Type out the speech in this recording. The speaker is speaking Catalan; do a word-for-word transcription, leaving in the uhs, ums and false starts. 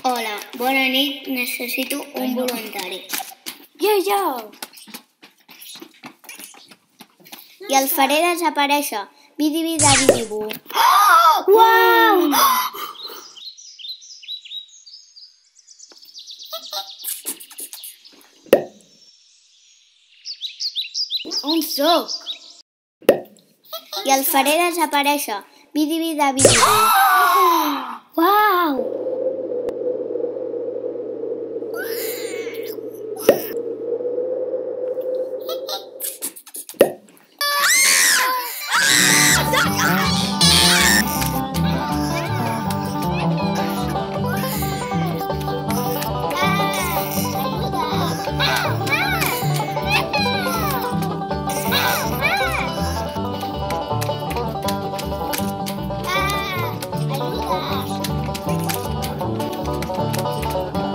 Hola, bona nit, necessito un voluntari. Jo, jo! I el faré desaparèixer. Bidi, bida, bidi, bu. Uau! On soc? I el faré desaparèixer. Bidi, bida, bidi, bu. Uau! Ajuda!